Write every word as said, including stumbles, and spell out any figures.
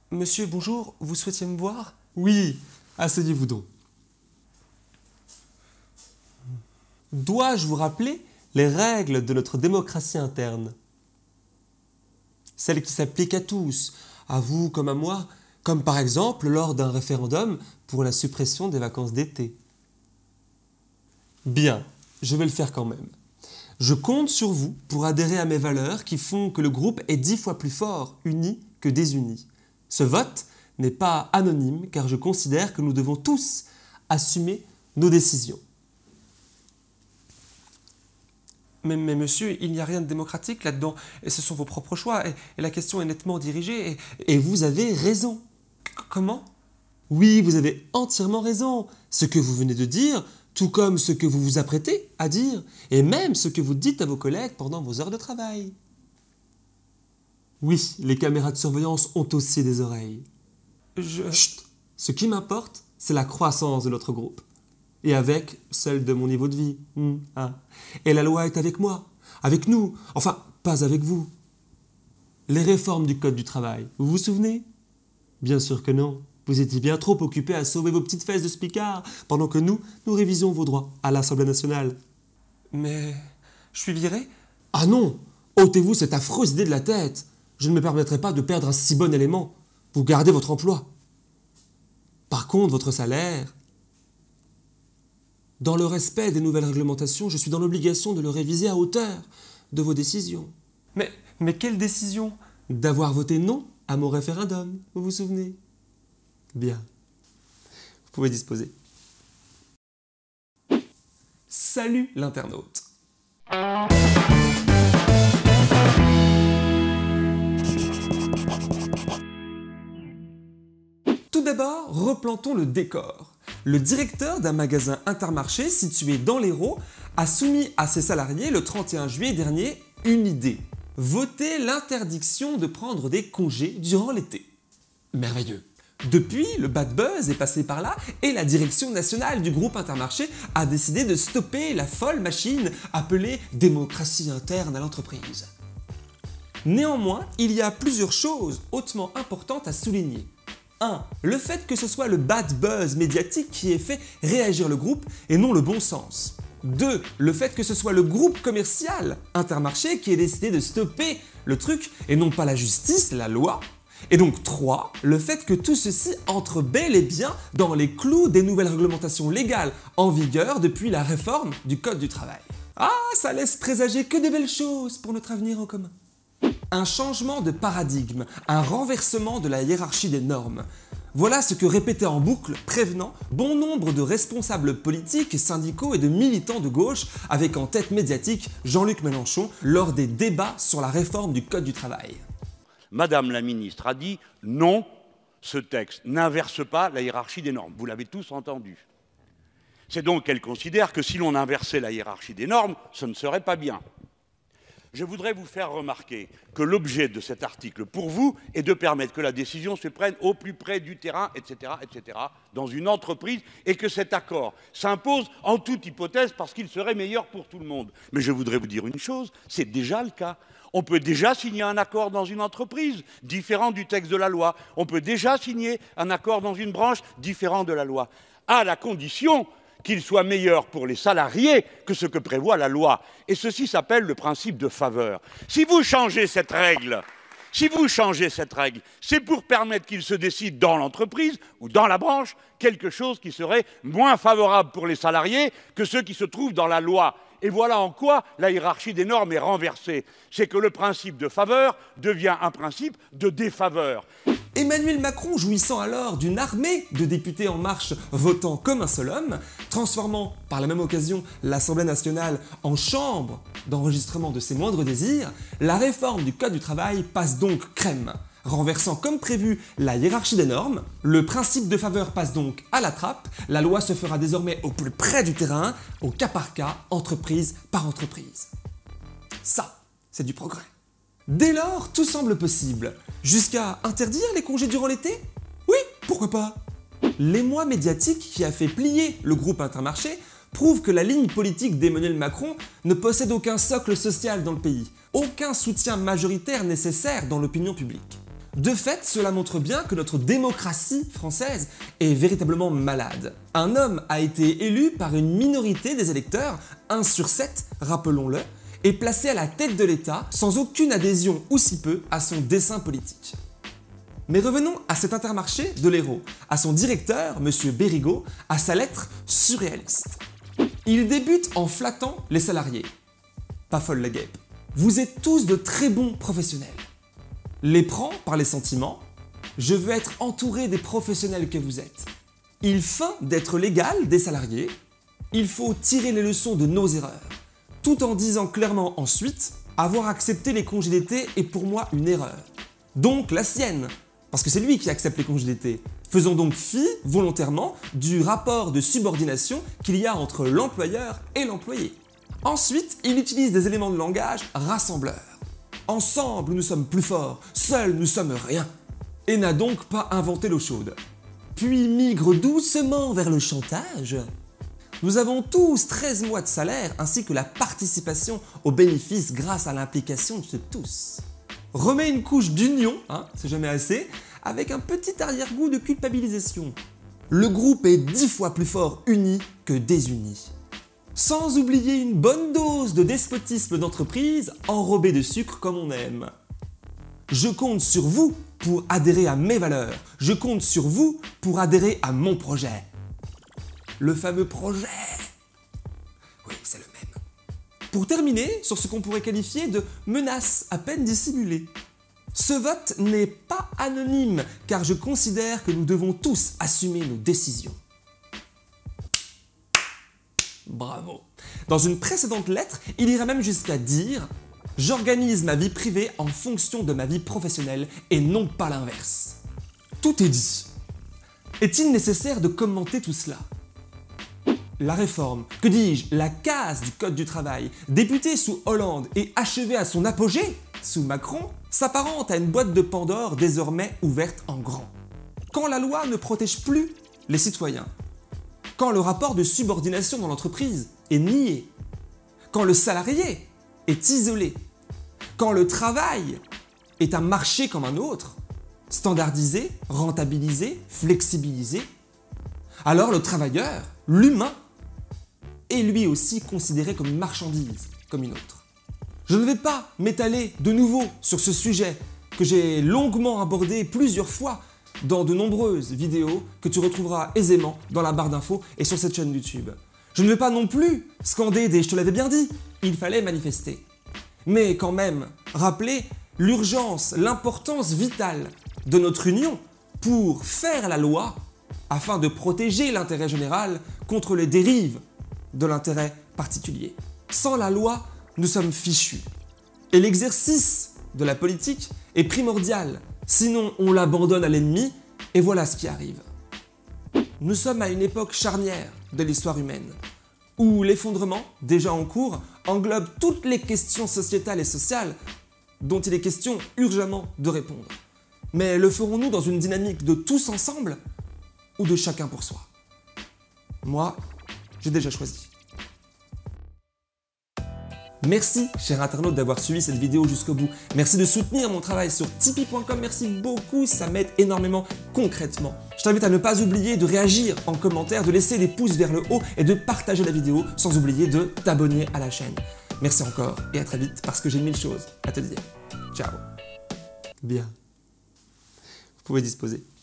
Monsieur, bonjour, vous souhaitiez me voir? Oui, asseyez-vous donc. Dois-je vous rappeler les règles de notre démocratie interne? Celles qui s'appliquent à tous, à vous comme à moi, comme par exemple lors d'un référendum pour la suppression des vacances d'été. Bien, je vais le faire quand même. Je compte sur vous pour adhérer à mes valeurs qui font que le groupe est dix fois plus fort, uni que désuni. Ce vote n'est pas anonyme car je considère que nous devons tous assumer nos décisions. Mais, mais monsieur, il n'y a rien de démocratique là-dedans, et ce sont vos propres choix, et, et la question est nettement dirigée, et, et vous avez raison. C- comment? Oui, vous avez entièrement raison. Ce que vous venez de dire, tout comme ce que vous vous apprêtez à dire, et même ce que vous dites à vos collègues pendant vos heures de travail. Oui, les caméras de surveillance ont aussi des oreilles. Je... Chut! Ce qui m'importe, c'est la croissance de notre groupe. Et avec celle de mon niveau de vie. Mmh, hein. Et la loi est avec moi, avec nous, enfin, pas avec vous. Les réformes du Code du travail, vous vous souvenez? Bien sûr que non. Vous étiez bien trop occupés à sauver vos petites fesses de spicard, pendant que nous, nous révisions vos droits à l'Assemblée nationale. Mais je suis viré? Ah non! Ôtez-vous cette affreuse idée de la tête. Je ne me permettrai pas de perdre un si bon élément. Vous gardez votre emploi. Par contre, votre salaire... Dans le respect des nouvelles réglementations, je suis dans l'obligation de le réviser à hauteur de vos décisions. Mais, mais quelle décision? D'avoir voté non à mon référendum, vous vous souvenez? Bien. Vous pouvez disposer. Salut l'internaute. Tout d'abord, replantons le décor. Le directeur d'un magasin Intermarché situé dans l'Hérault a soumis à ses salariés le trente et un juillet dernier une idée. Voter l'interdiction de prendre des congés durant l'été. Merveilleux. Depuis, le bad buzz est passé par là et la direction nationale du groupe Intermarché a décidé de stopper la folle machine appelée démocratie interne à l'entreprise. Néanmoins, il y a plusieurs choses hautement importantes à souligner. un. Le fait que ce soit le bad buzz médiatique qui ait fait réagir le groupe et non le bon sens. deux. Le fait que ce soit le groupe commercial Intermarché qui ait décidé de stopper le truc et non pas la justice, la loi. Et donc trois. Le fait que tout ceci entre bel et bien dans les clous des nouvelles réglementations légales en vigueur depuis la réforme du Code du travail. Ah, ça laisse présager que de belles choses pour notre avenir en commun. Un changement de paradigme, un renversement de la hiérarchie des normes. Voilà ce que répétaient en boucle, prévenant, bon nombre de responsables politiques, syndicaux et de militants de gauche, avec en tête médiatique Jean-Luc Mélenchon, lors des débats sur la réforme du Code du travail. Madame la ministre a dit non, ce texte n'inverse pas la hiérarchie des normes. Vous l'avez tous entendu. C'est donc qu'elle considère que si l'on inversait la hiérarchie des normes, ce ne serait pas bien. Je voudrais vous faire remarquer que l'objet de cet article, pour vous, est de permettre que la décision se prenne au plus près du terrain, et cetera, et cetera, dans une entreprise, et que cet accord s'impose en toute hypothèse parce qu'il serait meilleur pour tout le monde. Mais je voudrais vous dire une chose, c'est déjà le cas. On peut déjà signer un accord dans une entreprise différent du texte de la loi. On peut déjà signer un accord dans une branche différent de la loi, à la condition qu'il soit meilleur pour les salariés que ce que prévoit la loi. Et ceci s'appelle le principe de faveur. Si vous changez cette règle, si vous changez cette règle, c'est pour permettre qu'il se décide dans l'entreprise ou dans la branche quelque chose qui serait moins favorable pour les salariés que ceux qui se trouvent dans la loi. Et voilà en quoi la hiérarchie des normes est renversée. C'est que le principe de faveur devient un principe de défaveur. Emmanuel Macron jouissant alors d'une armée de députés En Marche votant comme un seul homme, transformant par la même occasion l'Assemblée nationale en chambre d'enregistrement de ses moindres désirs, la réforme du Code du travail passe donc crème. Renversant comme prévu la hiérarchie des normes, le principe de faveur passe donc à la trappe, la loi se fera désormais au plus près du terrain, au cas par cas, entreprise par entreprise. Ça, c'est du progrès. Dès lors, tout semble possible. Jusqu'à interdire les congés durant l'été? Oui, pourquoi pas? L'émoi médiatique qui a fait plier le groupe Intermarché prouve que la ligne politique d'Emmanuel Macron ne possède aucun socle social dans le pays, aucun soutien majoritaire nécessaire dans l'opinion publique. De fait, cela montre bien que notre démocratie française est véritablement malade. Un homme a été élu par une minorité des électeurs, un sur sept, rappelons-le, et placé à la tête de l'État sans aucune adhésion ou si peu à son dessein politique. Mais revenons à cet Intermarché de l'Hérault, à son directeur, M. Bérigaud, à sa lettre surréaliste. Il débute en flattant les salariés. Pas folle la guêpe. Vous êtes tous de très bons professionnels. Les prends par les sentiments. Je veux être entouré des professionnels que vous êtes. Il feint d'être l'égal des salariés. Il faut tirer les leçons de nos erreurs. Tout en disant clairement ensuite, avoir accepté les congés d'été est pour moi une erreur. Donc la sienne, parce que c'est lui qui accepte les congés d'été. Faisons donc fi, volontairement, du rapport de subordination qu'il y a entre l'employeur et l'employé. Ensuite, il utilise des éléments de langage rassembleurs. Ensemble, nous sommes plus forts, seuls, nous sommes rien. Et n'a donc pas inventé l'eau chaude. Puis migre doucement vers le chantage. Nous avons tous treize mois de salaire ainsi que la participation aux bénéfices grâce à l'implication de tous. Remet une couche d'union, hein, c'est jamais assez, avec un petit arrière-goût de culpabilisation. Le groupe est dix fois plus fort uni que désuni. Sans oublier une bonne dose de despotisme d'entreprise enrobé de sucre comme on aime. Je compte sur vous pour adhérer à mes valeurs. Je compte sur vous pour adhérer à mon projet. Le fameux projet. Oui, c'est le même. Pour terminer sur ce qu'on pourrait qualifier de menace à peine dissimulée. Ce vote n'est pas anonyme car je considère que nous devons tous assumer nos décisions. Bravo. Dans une précédente lettre, il ira même jusqu'à dire « J'organise ma vie privée en fonction de ma vie professionnelle et non pas l'inverse. » Tout est dit. Est-il nécessaire de commenter tout cela? La réforme, que dis-je, la casse du Code du travail, débutée sous Hollande et achevée à son apogée sous Macron, s'apparente à une boîte de Pandore désormais ouverte en grand. Quand la loi ne protège plus les citoyens, quand le rapport de subordination dans l'entreprise est nié, quand le salarié est isolé, quand le travail est un marché comme un autre, standardisé, rentabilisé, flexibilisé, alors le travailleur, l'humain, est lui aussi considéré comme une marchandise, comme une autre. Je ne vais pas m'étaler de nouveau sur ce sujet que j'ai longuement abordé plusieurs fois dans de nombreuses vidéos que tu retrouveras aisément dans la barre d'infos et sur cette chaîne YouTube. Je ne vais pas non plus scander des « je te l'avais bien dit », il fallait manifester. Mais quand même, rappeler l'urgence, l'importance vitale de notre union pour faire la loi afin de protéger l'intérêt général contre les dérives de l'intérêt particulier. Sans la loi, nous sommes fichus. Et l'exercice de la politique est primordial, sinon on l'abandonne à l'ennemi, et voilà ce qui arrive. Nous sommes à une époque charnière de l'histoire humaine, où l'effondrement, déjà en cours, englobe toutes les questions sociétales et sociales dont il est question urgemment de répondre. Mais le ferons-nous dans une dynamique de tous ensemble ou de chacun pour soi? Moi, j'ai déjà choisi. Merci, cher internaute, d'avoir suivi cette vidéo jusqu'au bout. Merci de soutenir mon travail sur tipeee point com. Merci beaucoup, ça m'aide énormément concrètement. Je t'invite à ne pas oublier de réagir en commentaire, de laisser des pouces vers le haut et de partager la vidéo, sans oublier de t'abonner à la chaîne. Merci encore et à très vite parce que j'ai mille choses à te dire. Ciao. Bien. Vous pouvez disposer.